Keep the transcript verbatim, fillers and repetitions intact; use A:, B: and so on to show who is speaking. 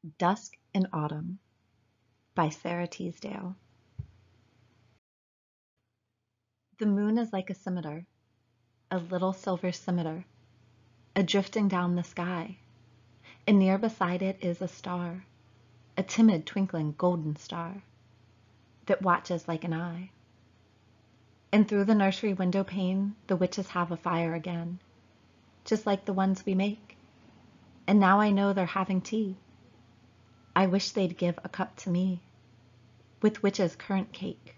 A: Dusk in Autumn by Sara Teasdale. The moon is like a scimitar, a little silver scimitar, a-drifting down the sky, and near beside it is a star, a timid twinkling golden star, that watches like an eye. And through the nursery window pane the witches have a fire again, just like the ones we make, and now I know they're having tea. I wish they'd give a cup to me, with witch's currant cake.